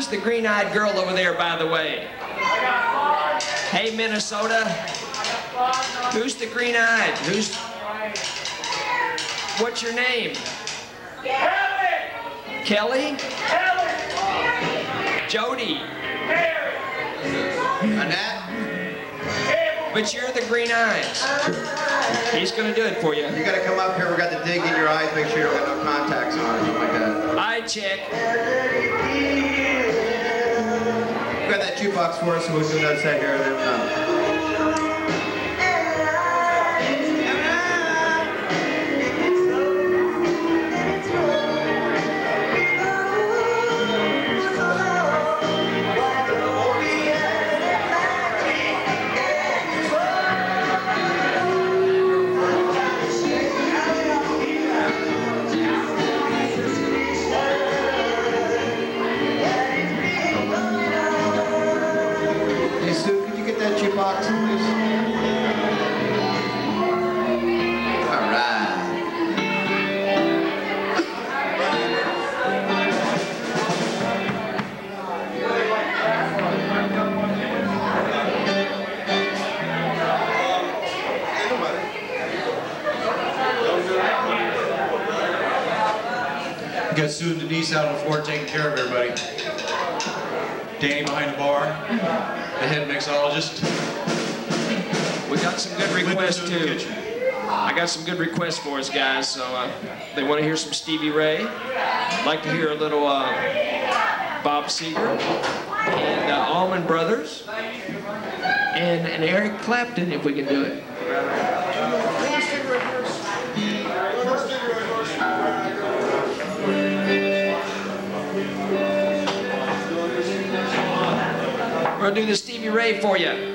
Who's the green-eyed girl over there, by the way? Hey, Minnesota. Who's the green-eyed? What's your name? Kelly? Jody? Annette? But you're the green eyes. He's gonna do it for you. You gotta come up here. We got the dig in your eyes. Make sure you don't got no contacts on or something like that. Eye check. You got that jukebox for us, so we'll do that set here and then jukebox, please. All right. We got Sue and Denise out on the floor taking care of everybody. Danny behind the bar, the head mixologist. We got some good requests too. I got some good requests for us, guys. So they want to hear some Stevie Ray. Like to hear a little Bob Seger and Allman Brothers and Eric Clapton, if we can do it. We're gonna do the Stevie Ray for you.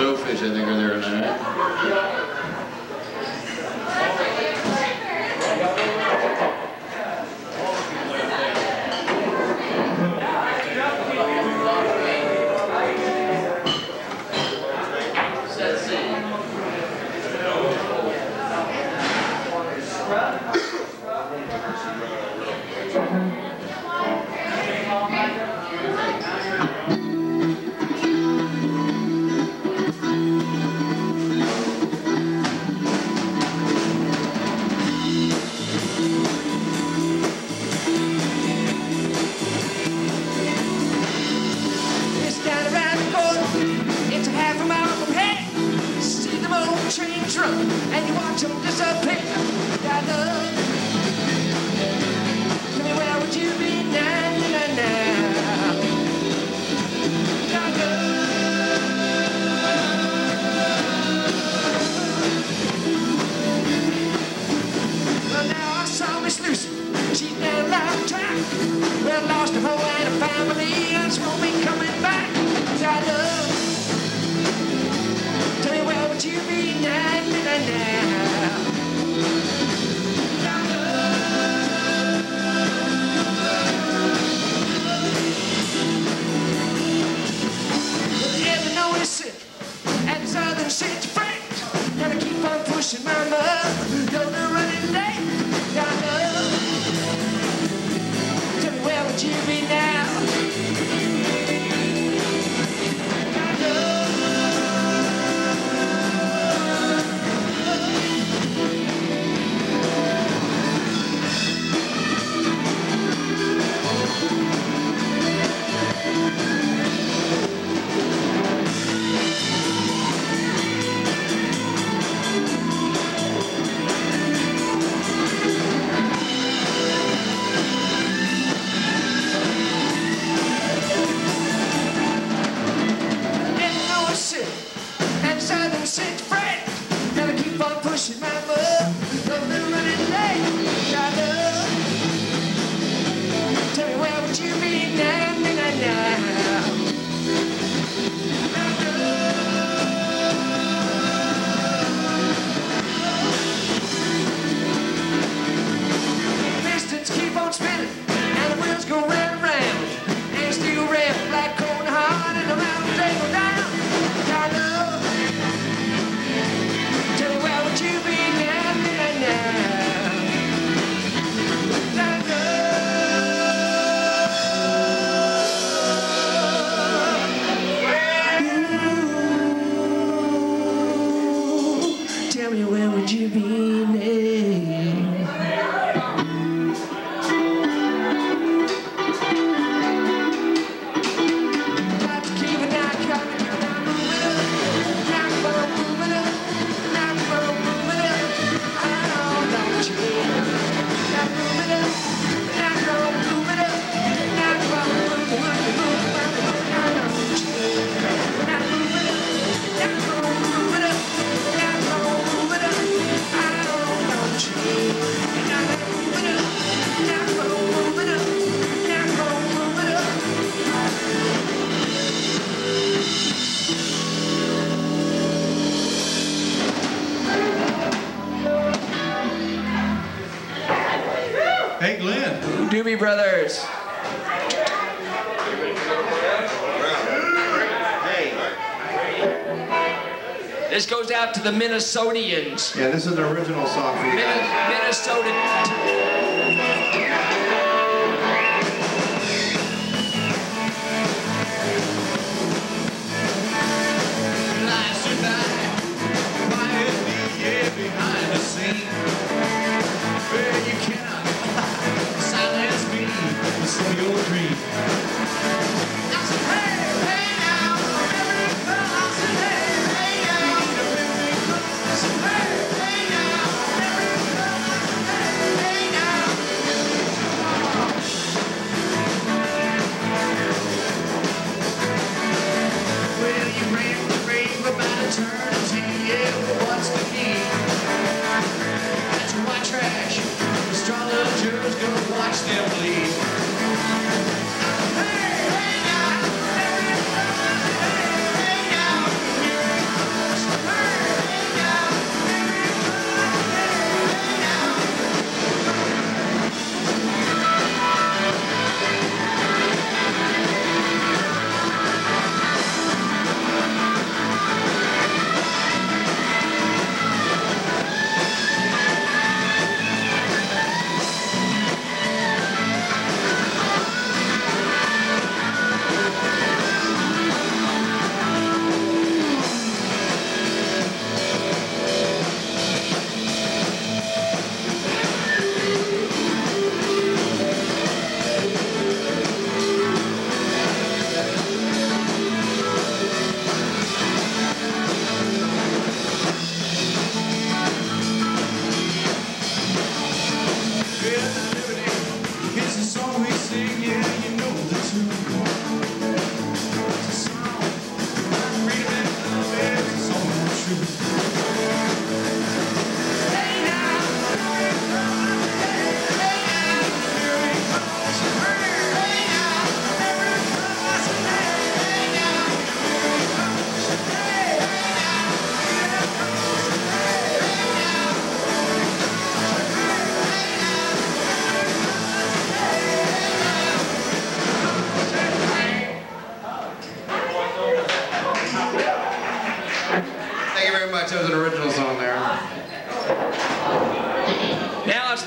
Blowfish, I think, are there tonight. And you watch them disappear. I love. Tell me where would you be now, now, now? I love. Well, now I saw Miss Lucy. She's down love track. Well, lost her home and her family, and she won't be coming back. I love. Tell me where would you be now? Pushing my love, don't run it late. Tell me where would you be now? Pushing my love, don't be running late. Tell me where would you be now, now, now? Pistons keep on spinning, and the wheels go round and round, and steel red, black corn hard, and the mountains they go down. Tell me where would you be now? Got to keep an eye coming, not moving up, not moving up, not moving up. Oh, don't you? Not moving up, not moving up, not moving up, not don't you? Not moving up, not moving up. Hey, Glenn. Doobie Brothers. This goes out to the Minnesotians. Yeah, this is an original song for you guys. Minnesota. Behind the scene, where you cannot silence me, so your dream. I said, hey, hey now, America. I said, hey, hey now, America. I said, hey, hey now, America. I said, hey, hey now.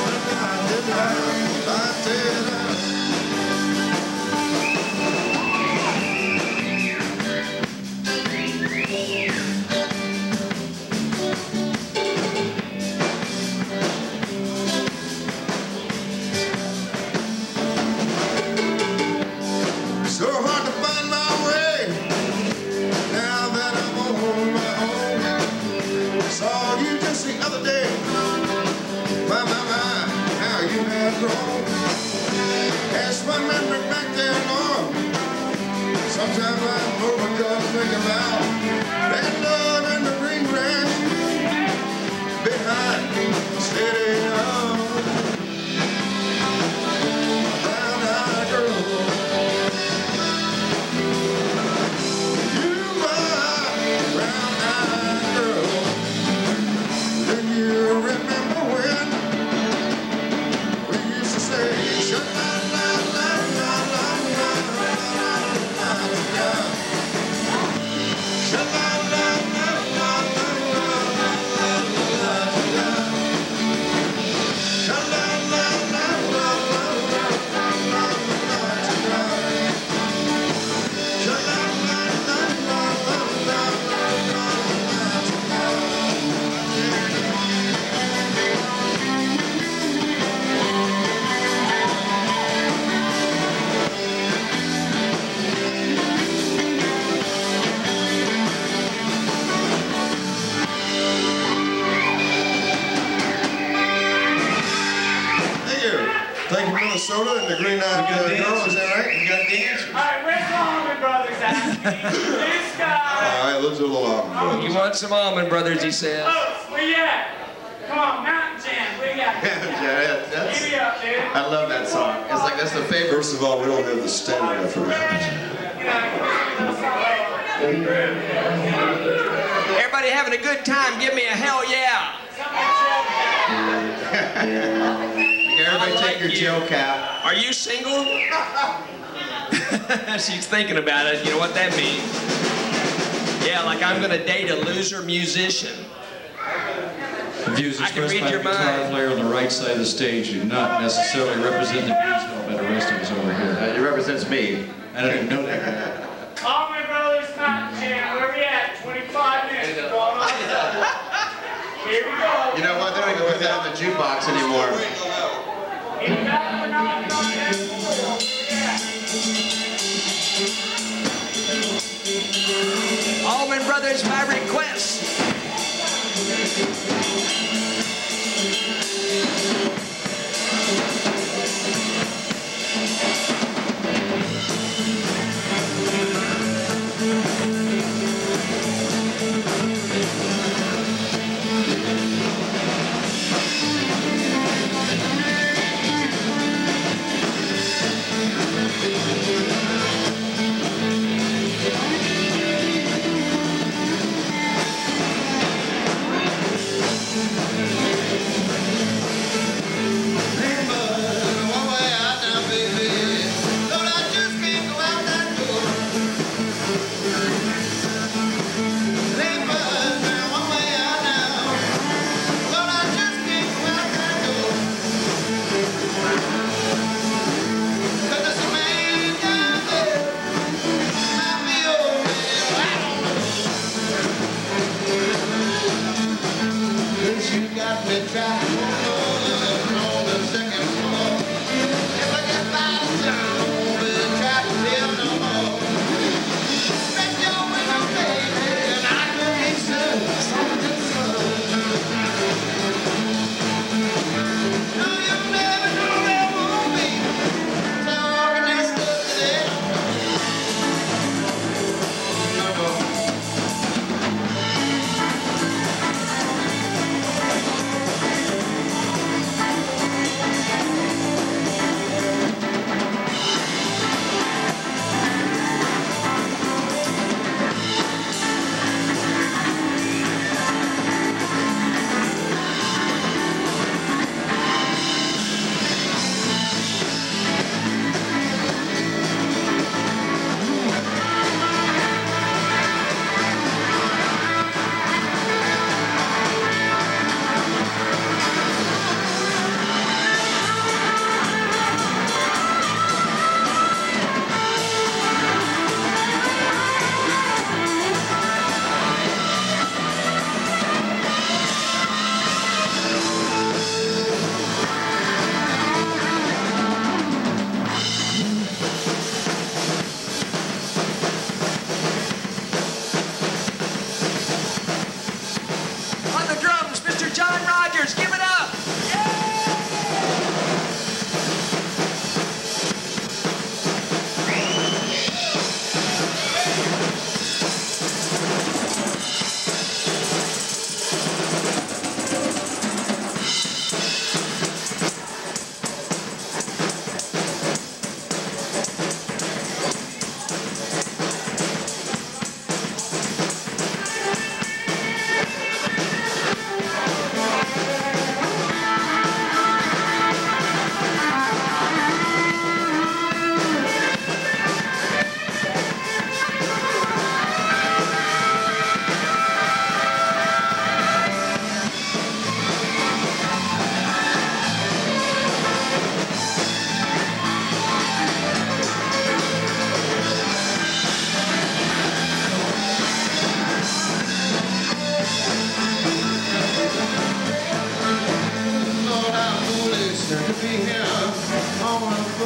So hard to find my way now that I'm on my own. Saw you just the other day. My, how you have grown. That's my memory back there, Lord. Sometimes I'm overcome thinking about that love in the green grass behind steady on. Brown-eyed girl. Thank you, Minnesota, and the green-eyed girl, is that right? We got dancers. All right, where's the Allman Brothers at? This guy. All right, let's do a little Allman Brothers. You want some Allman Brothers, he says. Oh, where you at? Come on, Mountain Jam, where you at? Yeah, Give me up, dude. I love that song. It's like that's the favorite. First of all, we don't have the stamina for that. Everybody having a good time? Give me a hell yeah. Everybody take your Joe cap. Are you single? She's thinking about it. You know what that means? Yeah, like I'm gonna date a loser musician. The views I can expressed read by the your guitar mind. player on the right side of the stage do not necessarily represent the views held by the rest of us over here. It represents me. I don't even know that. Allman Brothers Mountain Jam, where we at? 25 minutes. Going on. Here we go. You know what? They don't even put that in the jukebox anymore. Here we go. Allman Brothers by request.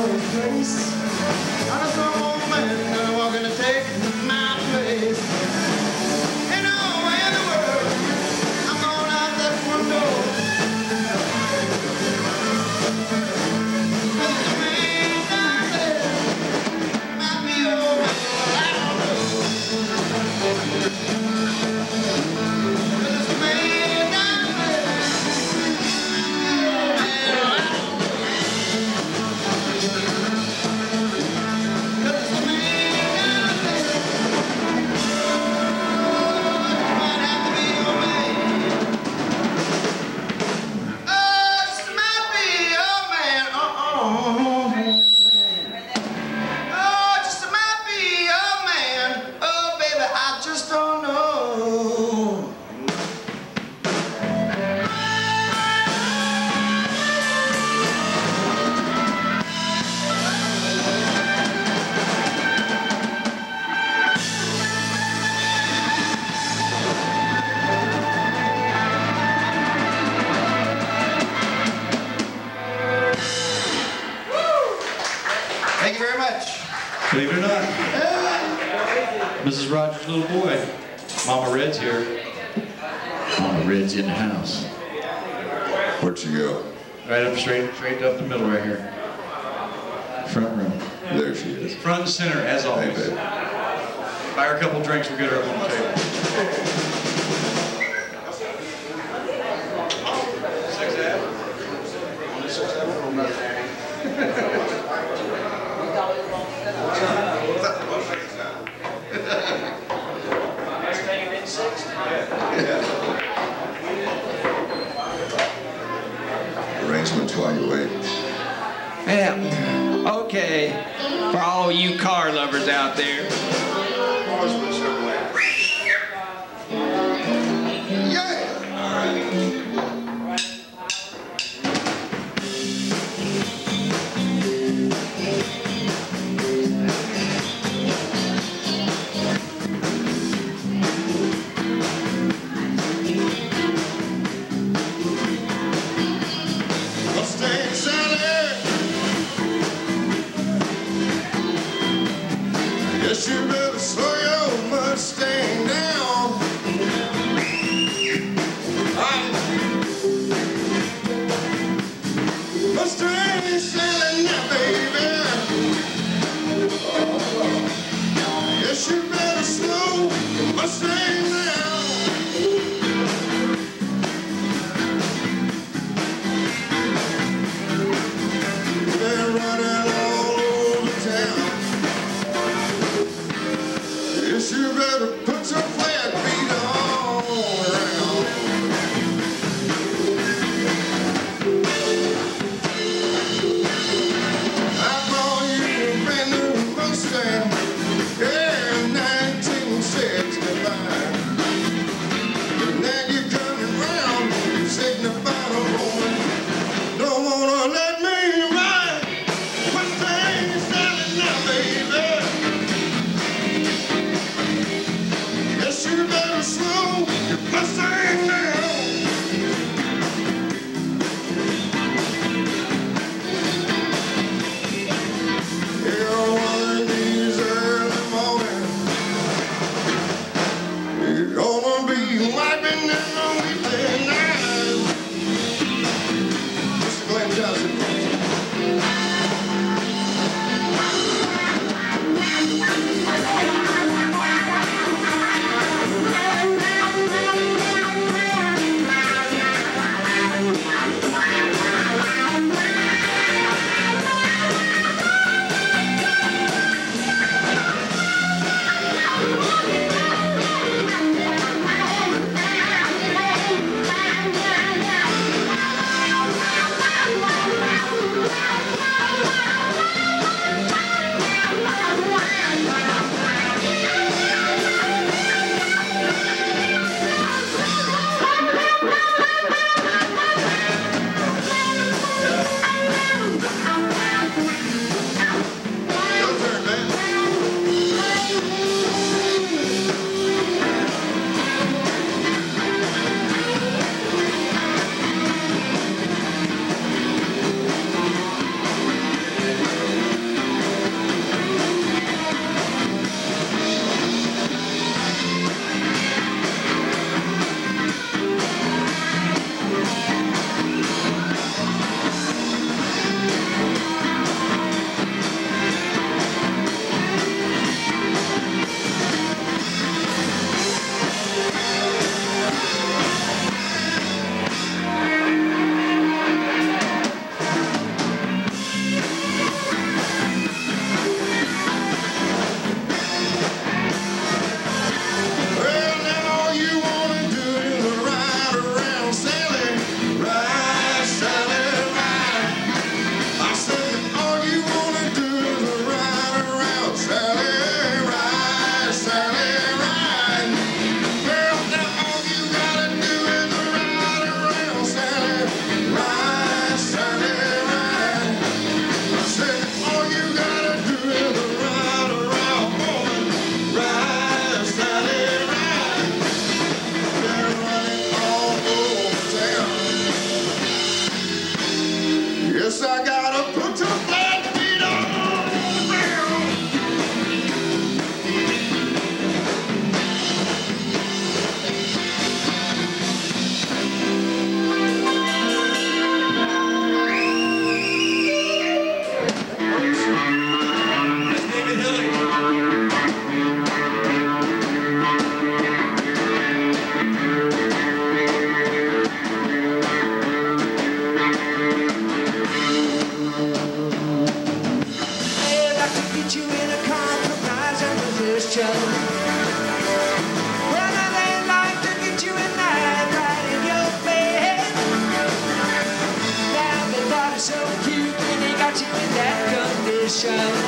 old place. I'm some old man walking to take my place. And nowhere in the world, I'm going out that front door. But the man down there might be old man, I don't know. But the man down there might be old man, I don't know. Thank you very much. Believe it or not, Mrs. Rogers' little boy, Mama Red's here. Mama Red's in the house. Where'd you go? Right up, straight up the middle right here. Front room. There she is. Front and center, as always. Hey, babe. Buy her a couple drinks, we'll get her up on the table. Arrangements while you wait. Yeah. Okay. For all you car lovers out there. Yeah! All right. Mustang Sally, yes you child.